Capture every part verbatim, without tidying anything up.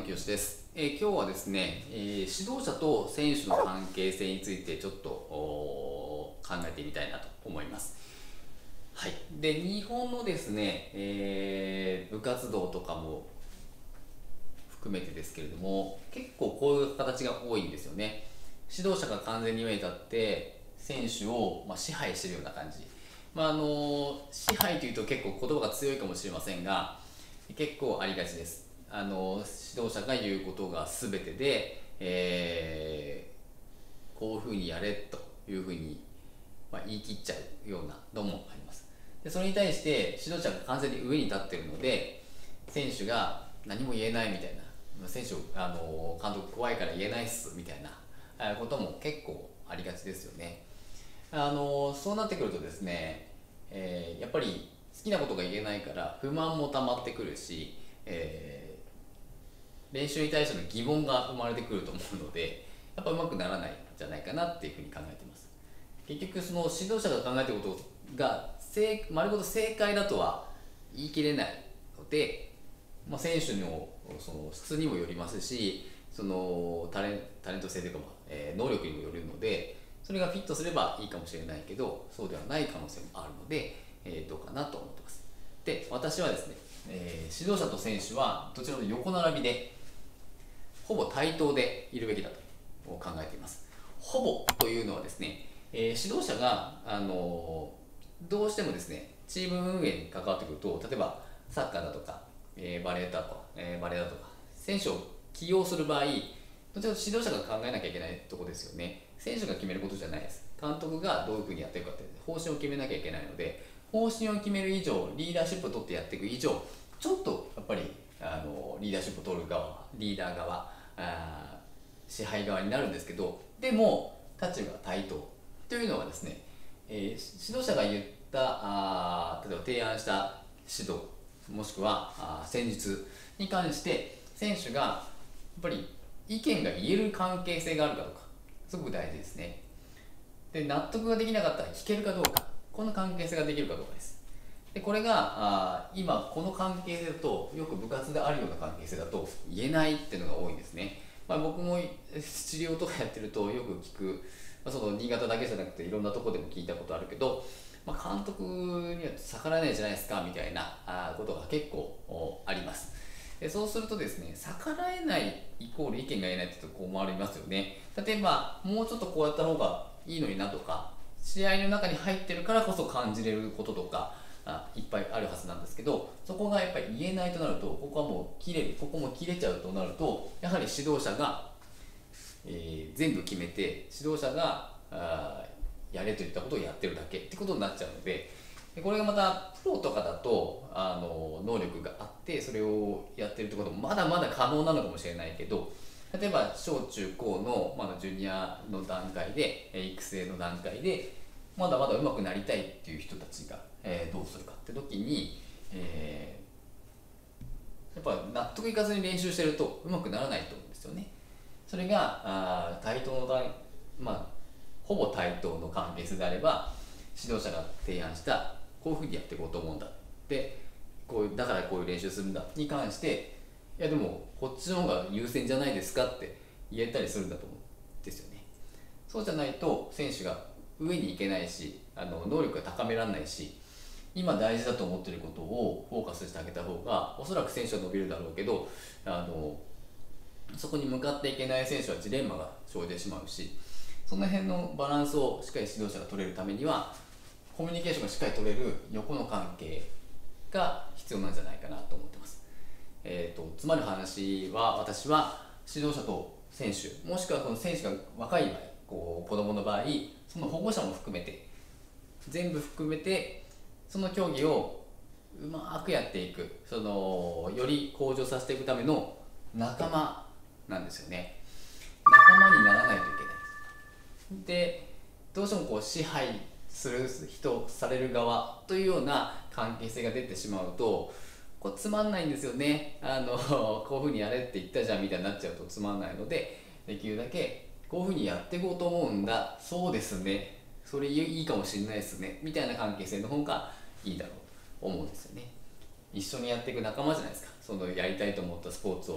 清です。えー今日はですね、えー指導者と選手の関係性についてちょっとおー考えてみたいなと思います。はい。で、日本のですね、えー部活動とかも含めてですけれども、結構こういう形が多いんですよね。指導者が完全に上に立って選手を、まあ、支配しているような感じ。まああの支配というと結構言葉が強いかもしれませんが、結構ありがちです。あの指導者が言うことが全てで、えーこういうふうにやれというふうに、まあ、言い切っちゃうようなのもあります。でそれに対して指導者が完全に上に立っているので、選手が何も言えないみたいな、選手あの監督怖いから言えないっすみたいなことも結構ありがちですよね。あのそうなってくるとですね、えーやっぱり好きなことが言えないから不満も溜まってくるし、えー練習に対しての疑問が生まれてくると思うので、やっぱうまくならないんじゃないかなっていうふうに考えています。結局その指導者が考えていることが正丸ごと正解だとは言い切れないので、まあ、選手のその質にもよりますし、そのタレンタレント性というか、まあえー能力にもよるので、それがフィットすればいいかもしれないけど、そうではない可能性もあるので、えーどうかなと思ってます。で、私はですね、えー指導者と選手はどちらも横並びでほぼ対等でいるべきだと考えています。ほぼというのはですね、えー指導者が、あのーどうしてもですね、チーム運営に関わってくると、例えばサッカーだとか、えーバレーだとか、えーバレーだとか、選手を起用する場合、どちらかというと指導者が考えなきゃいけないところですよね。選手が決めることじゃないです。監督がどういうふうにやっていくかって方針を決めなきゃいけないので、方針を決める以上、リーダーシップを取ってやっていく以上、ちょっとやっぱりあのリーダーシップを取る側、リーダー側、あー支配側になるんですけど、でも立場が対等というのはですね、えー指導者が言ったあー例えば提案した指導もしくはあー戦術に関して選手がやっぱり意見が言える関係性があるかどうか、すごく大事ですね。で納得ができなかったら聞けるかどうか、この関係性ができるかどうかです。でこれがあ今この関係性だと、よく部活であるような関係性だと言えないっていうのが多いんですね。まあ、僕も治療とかやってるとよく聞く、まあ、その新潟だけじゃなくていろんなとこでも聞いたことあるけど、まあ、監督には逆らえないじゃないですかみたいなあことが結構おあります。でそうするとですね、逆らえないイコール意見が言えないってとこう思われますよね。例えばもうちょっとこうやった方がいいのになとか、試合の中に入ってるからこそ感じれることとかあいっぱいあるはずなんですけど、そこがやっぱり言えないとなると、ここはもう切れる、ここも切れちゃうとなると、やはり指導者が、えー全部決めて、指導者があーやれといったことをやってるだけってことになっちゃうので、でこれがまたプロとかだとあの能力があってそれをやってるってこともまだまだ可能なのかもしれないけど、例えば小中高のまだジュニアの段階で、えー育成の段階でまだまだ上手くなりたいっていう人たちが、えーどうするかって時に、えーやっぱ納得いかずに練習してると上手くならないと思うんですよね。それがあー対等の段、まあ、ほぼ対等の関係性であれば、指導者が提案したこういうふうにやっていこうと思うんだで、こういうだからこういう練習するんだに関して、いやでもこっちの方が優先じゃないですかって言えたりするんだと思うんですよね。そうじゃないと選手が上に行けないし、あの能力が高められないし、今大事だと思っていることをフォーカスしてあげた方がおそらく選手は伸びるだろうけど、あのそこに向かっていけない選手はジレンマが生じてしまうし、その辺のバランスをしっかり指導者が取れるためには、コミュニケーションがしっかり取れる横の関係が必要なんじゃないかなと思ってます。えーと、つまる話は、私は指導者と選手、もしくはこの選手が若い場合、こう子供の場合、その保護者も含めて、全部含めて、その競技をうまくやっていく、そのより向上させていくための仲間なんですよね。仲間にならないといけない。で、どうしてもこう支配する人、される側というような関係性が出てしまうと、こうつまんないんですよね。あのこういうふうにやれって言ったじゃんみたいになっちゃうとつまんないので、できるだけこういうふうにやっていこうと思うんだ、そうですね、それいいかもしれないですねみたいな関係性の方がいいだろうと思うんですよね。一緒にやっていく仲間じゃないですか、そのやりたいと思ったスポーツを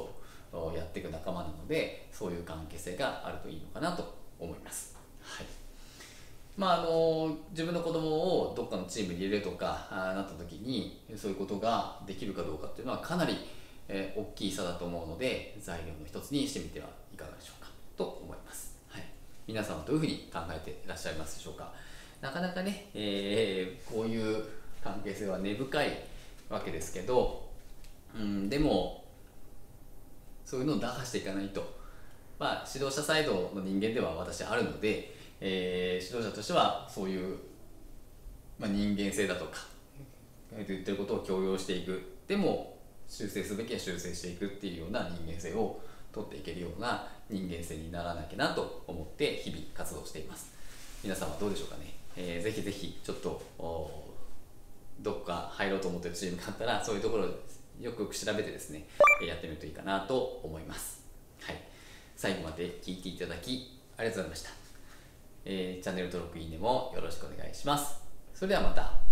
やっていく仲間なので、そういう関係性があるといいのかなと思います。はい。まああの自分の子供をどっかのチームに入れるとかあなった時に、そういうことができるかどうかっていうのはかなり、えー、大きい差だと思うので、材料の一つにしてみてはいかがでしょうかと思います。はい、皆さんはどういうふうに考えていらっしゃいますでしょうか。なかなかね、えー、こういう関係性は根深いわけですけど、うん、でもそういうのを打破していかないと、まあ、指導者サイドの人間では私あるので、えー、指導者としてはそういう、まあ、人間性だとか言ってることを強要していく、でも修正すべきは修正していくっていうような人間性を取っていけるような人間性にならなきゃなと思って日々活動しています。皆さんはどうでしょうかね。えー、ぜひぜひちょっとどっか入ろうと思ってるチームがあったら、そういうところをよくよく調べてですね、やってみるといいかなと思います。はい、最後まで聞いていただきありがとうございました。えー、チャンネル登録、いいねもよろしくお願いします。それではまた。